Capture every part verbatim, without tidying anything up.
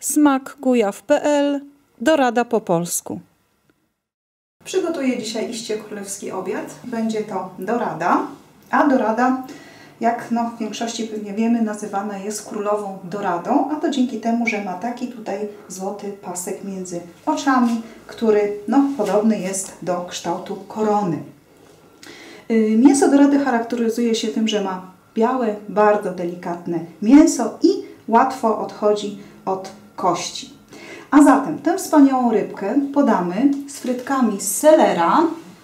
smakkujaw kropka p l, dorada po polsku. Przygotuję dzisiaj iście królewski obiad. Będzie to dorada, a dorada, jak no w większości pewnie wiemy, nazywana jest królową doradą, a to dzięki temu, że ma taki tutaj złoty pasek między oczami, który no podobny jest do kształtu korony. Mięso dorady charakteryzuje się tym, że ma białe, bardzo delikatne mięso i łatwo odchodzi od kości. A zatem tę wspaniałą rybkę podamy z frytkami z selera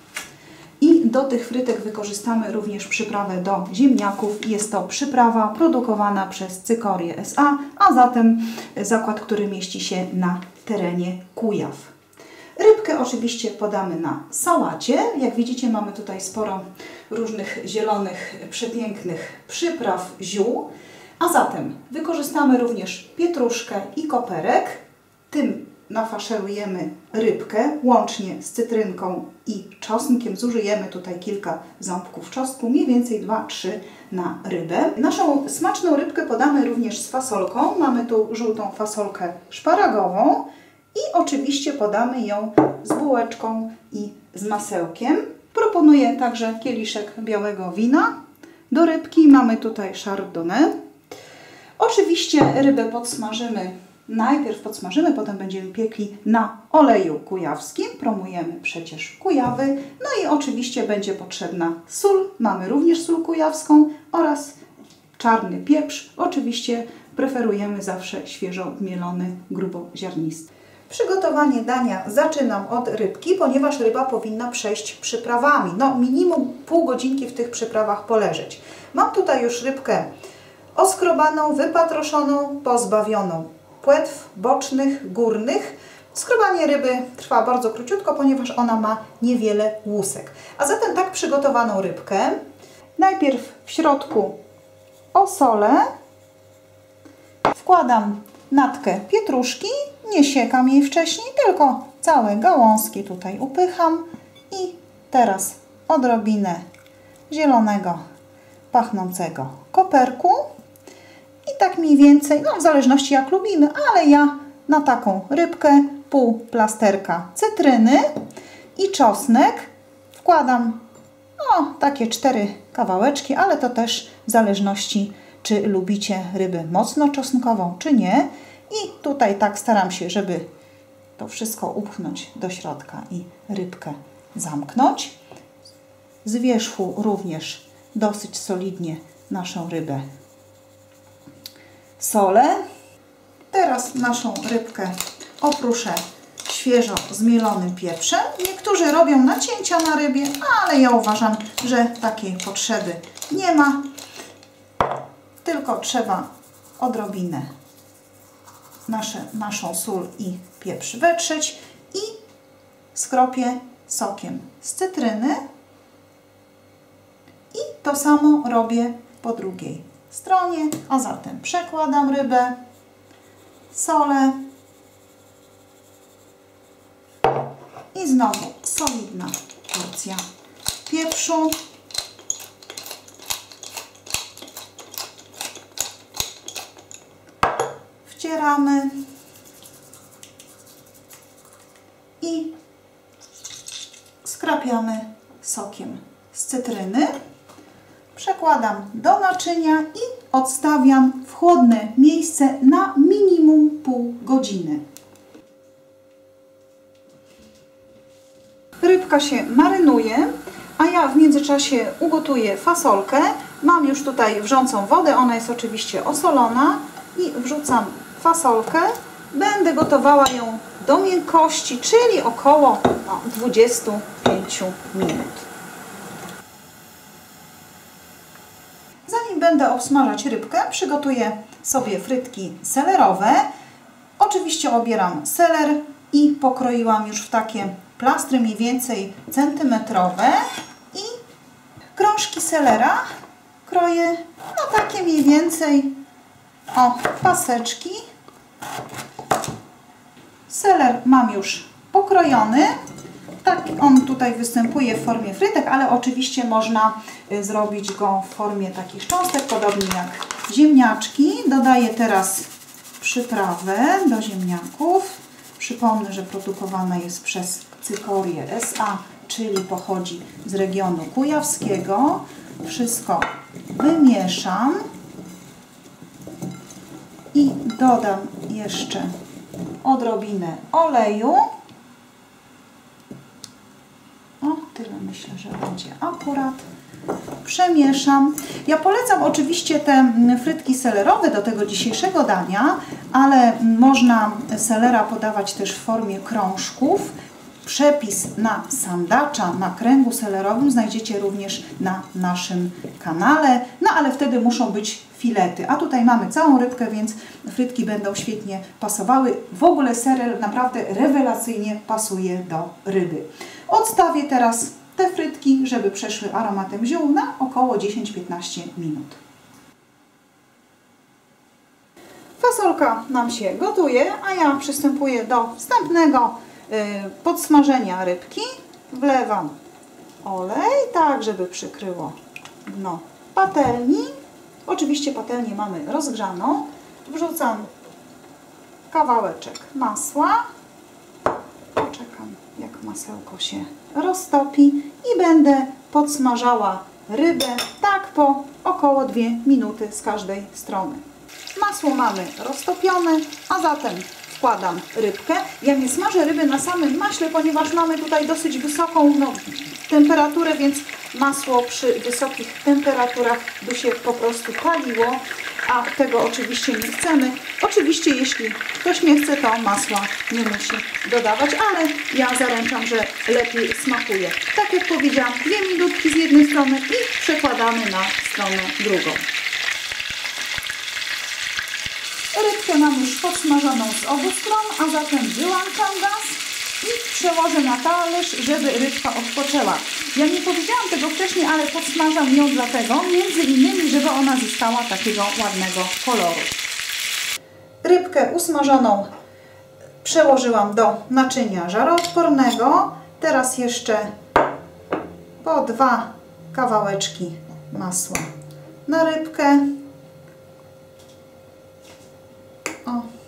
i do tych frytek wykorzystamy również przyprawę do ziemniaków. Jest to przyprawa produkowana przez Cykorię S A, a zatem zakład, który mieści się na terenie Kujaw. Rybkę oczywiście podamy na sałacie. Jak widzicie, mamy tutaj sporo różnych zielonych, przepięknych przypraw, ziół. A zatem wykorzystamy również pietruszkę i koperek. Tym nafaszerujemy rybkę łącznie z cytrynką i czosnkiem. Zużyjemy tutaj kilka ząbków czosnku, mniej więcej dwa trzy na rybę. Naszą smaczną rybkę podamy również z fasolką. Mamy tu żółtą fasolkę szparagową i oczywiście podamy ją z bułeczką i z masełkiem. Proponuję także kieliszek białego wina. Do rybki mamy tutaj chardonnay. Oczywiście rybę podsmażymy. Najpierw podsmażymy, potem będziemy piekli na oleju kujawskim. Promujemy przecież Kujawy. No i oczywiście będzie potrzebna sól. Mamy również sól kujawską oraz czarny pieprz. Oczywiście preferujemy zawsze świeżo mielony, gruboziarnisty. Przygotowanie dania zaczynam od rybki, ponieważ ryba powinna przejść przyprawami. No minimum pół godzinki w tych przyprawach poleżeć. Mam tutaj już rybkę oskrobaną, wypatroszoną, pozbawioną płetw bocznych, górnych. Skrobanie ryby trwa bardzo króciutko, ponieważ ona ma niewiele łusek. A zatem tak przygotowaną rybkę najpierw w środku osolę, wkładam natkę pietruszki, nie siekam jej wcześniej, tylko całe gałązki tutaj upycham i teraz odrobinę zielonego, pachnącego koperku. I tak mniej więcej, no w zależności jak lubimy, ale ja na taką rybkę pół plasterka cytryny i czosnek wkładam no takie cztery kawałeczki, ale to też w zależności, czy lubicie rybę mocno czosnkową, czy nie. I tutaj tak staram się, żeby to wszystko upchnąć do środka i rybkę zamknąć. Z wierzchu również dosyć solidnie naszą rybę solę. Teraz naszą rybkę oprószę świeżo zmielonym pieprzem. Niektórzy robią nacięcia na rybie, ale ja uważam, że takiej potrzeby nie ma. Tylko trzeba odrobinę nasze, naszą sól i pieprz wetrzeć i skropię sokiem z cytryny. I to samo robię po drugiej stronie, a zatem przekładam rybę, solę i znowu solidna porcja pieprzu. Wcieramy i skrapiamy sokiem z cytryny. Przekładam do naczynia i odstawiam w chłodne miejsce na minimum pół godziny. Rybka się marynuje, a ja w międzyczasie ugotuję fasolkę. Mam już tutaj wrzącą wodę, ona jest oczywiście osolona i wrzucam fasolkę. Będę gotowała ją do miękkości, czyli około no, dwudziestu pięciu minut. Zanim będę obsmażać rybkę, przygotuję sobie frytki selerowe. Oczywiście obieram seler i pokroiłam już w takie plastry mniej więcej centymetrowe i krążki selera kroję no takie mniej więcej o paseczki. Seler mam już pokrojony. Tak on tutaj występuje w formie frytek, ale oczywiście można zrobić go w formie takich cząstek, podobnie jak ziemniaczki. Dodaję teraz przyprawę do ziemniaków. Przypomnę, że produkowana jest przez Cykorię S A, czyli pochodzi z regionu kujawskiego. Wszystko wymieszam i dodam jeszcze odrobinę oleju. O, tyle myślę, że będzie akurat. Przemieszam. Ja polecam oczywiście te frytki selerowe do tego dzisiejszego dania, ale można selera podawać też w formie krążków. Przepis na sandacza, na kręgu selerowym znajdziecie również na naszym kanale, no ale wtedy muszą być filety. A tutaj mamy całą rybkę, więc frytki będą świetnie pasowały. W ogóle serer naprawdę rewelacyjnie pasuje do ryby. Odstawię teraz te frytki, żeby przeszły aromatem ziół na około dziesięć do piętnastu minut. Fasolka nam się gotuje, a ja przystępuję do wstępnego podsmażenia rybki. Wlewam olej, tak żeby przykryło dno patelni. Oczywiście patelnię mamy rozgrzaną. Wrzucam kawałeczek masła. Poczekam, jak masełko się roztopi i będę podsmażała rybę tak po około dwie minuty z każdej strony. Masło mamy roztopione, a zatem wkładam rybkę. Ja nie smażę ryby na samym maśle, ponieważ mamy tutaj dosyć wysoką no, temperaturę, więc masło przy wysokich temperaturach by się po prostu paliło, a tego oczywiście nie chcemy. Oczywiście jeśli ktoś nie chce, to masła nie musi dodawać, ale ja zaręczam, że lepiej smakuje. Tak jak powiedziałam, dwie minutki z jednej strony i przekładamy na stronę drugą. Rybkę mam już podsmażoną z obu stron, a zatem wyłączam gaz i przełożę na talerz, żeby rybka odpoczęła. Ja nie powiedziałam tego wcześniej, ale podsmażam ją dlatego, między innymi, żeby ona zyskała takiego ładnego koloru. Rybkę usmażoną przełożyłam do naczynia żaroodpornego. Teraz jeszcze po dwa kawałeczki masła na rybkę. O.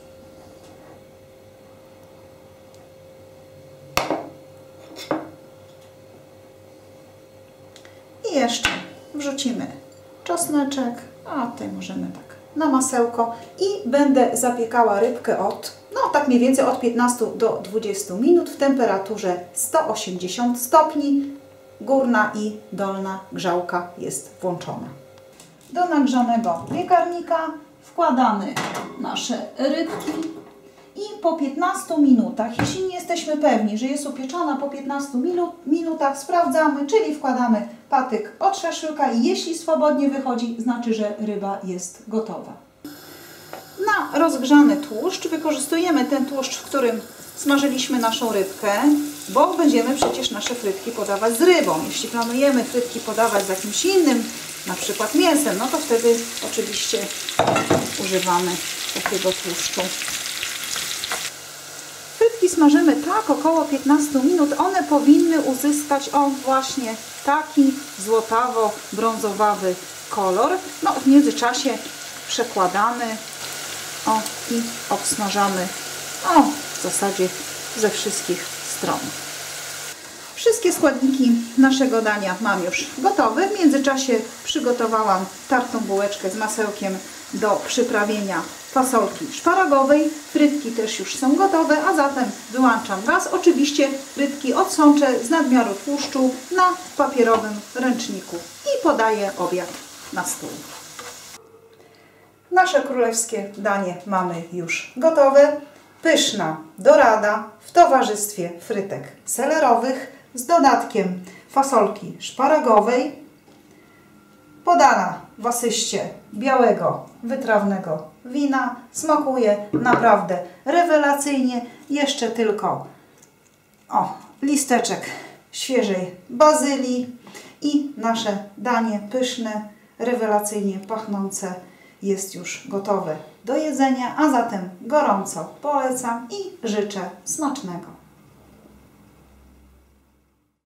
I jeszcze wrzucimy czosneczek, a tutaj możemy tak na masełko i będę zapiekała rybkę od, no tak mniej więcej od piętnastu do dwudziestu minut w temperaturze sto osiemdziesiąt stopni. Górna i dolna grzałka jest włączona. Do nagrzanego piekarnika wkładamy nasze rybki i po piętnastu minutach, jeśli nie jesteśmy pewni, że jest upieczona po piętnastu minutach, sprawdzamy, czyli wkładamy patyk od szaszłyka i jeśli swobodnie wychodzi, znaczy, że ryba jest gotowa. Na rozgrzany tłuszcz wykorzystujemy ten tłuszcz, w którym smażyliśmy naszą rybkę, bo będziemy przecież nasze frytki podawać z rybą. Jeśli planujemy frytki podawać z jakimś innym, na przykład mięsem, no to wtedy oczywiście używamy takiego tłuszczu. Frytki smażymy tak około piętnastu minut. One powinny uzyskać o właśnie taki złotawo-brązowawy kolor. No w międzyczasie przekładamy o, i obsmażamy o, w zasadzie ze wszystkich stron. Wszystkie składniki naszego dania mam już gotowe. W międzyczasie przygotowałam tartą bułeczkę z masełkiem do przyprawienia fasolki szparagowej. Frytki też już są gotowe, a zatem wyłączam gaz. Oczywiście frytki odsączę z nadmiaru tłuszczu na papierowym ręczniku i podaję obiad na stół. Nasze królewskie danie mamy już gotowe. Pyszna dorada w towarzystwie frytek selerowych z dodatkiem fasolki szparagowej, podana w asyście białego, wytrawnego wina. Smakuje naprawdę rewelacyjnie. Jeszcze tylko o, listeczek świeżej bazylii i nasze danie pyszne, rewelacyjnie pachnące jest już gotowe do jedzenia, a zatem gorąco polecam i życzę smacznego.